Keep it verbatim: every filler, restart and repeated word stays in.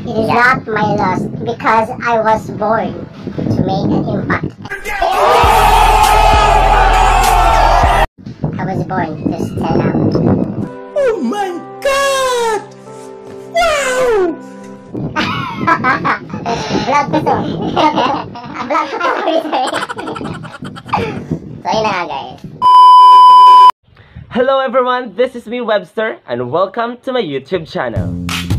It is not my loss because I was born to make an impact. I was born to stand out. Oh my God! Wow! Vlog ko to. Vlog ko to. So yun na nga guys. Hello everyone, this is me Webster and welcome to my YouTube channel.